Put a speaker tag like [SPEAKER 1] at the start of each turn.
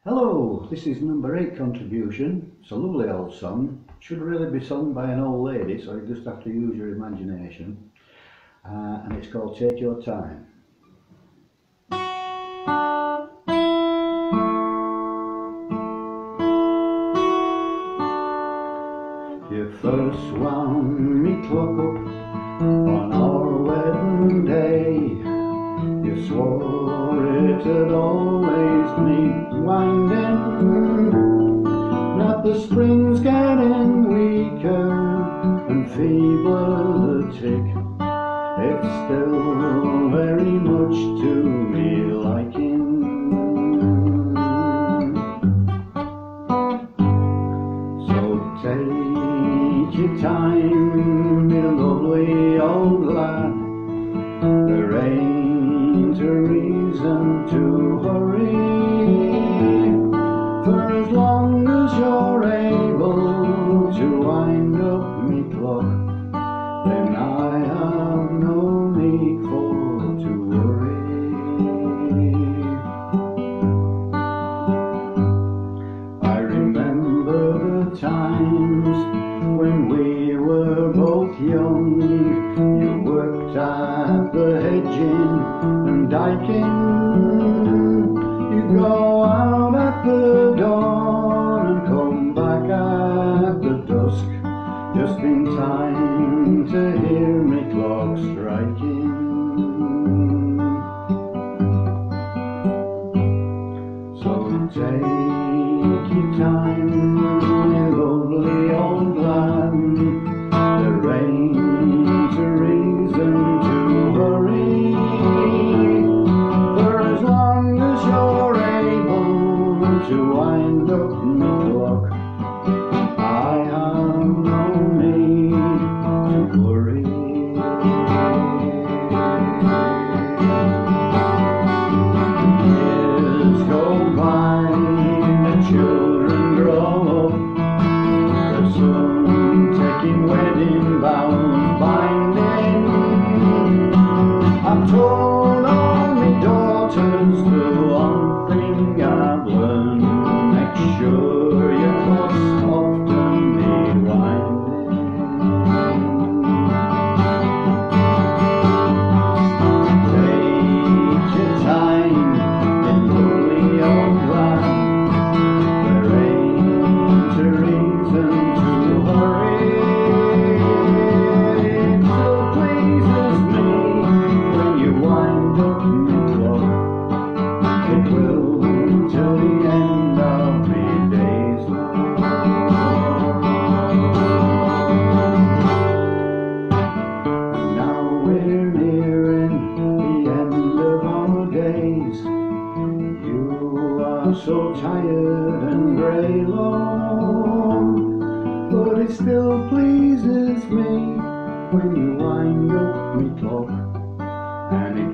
[SPEAKER 1] Hello, this is number 8 contribution. It's a lovely old song. It should really be sung by an old lady, so you just have to use your imagination. And it's called Take Your Time. You first wound me clock up on our wedding day. You swore it'd always need winding, that the spring's getting weaker and feebler the tick. It's still very much to me liking. So take your time, me lovely old lad. There ain't a reason to hurry, for as long as you're able to wind up me clock, then I have no need for to worry. I remember the times when we were both young. You worked at the hedging and diking. You'd go out at the dawn and come back at the dusk, just in time to hear me clock striking. So take your time, my lovely old lad. There ain't a reason to hurry, for as long as you're able to wind up me clock, I have no need to worry. Years go by, the children grow up, they're soon taking wedding vows binding. I've told all my daughters the one thing I've learned: make sure your clothes often need winding. Take your time, you lovely old lad. There ain't a reason to hurry. It still pleases me when you wind up me clock. It will till the end of me days. Now we're nearing the end of our days. You are so tired and grey long, but it still pleases me when you wind up me clock, and it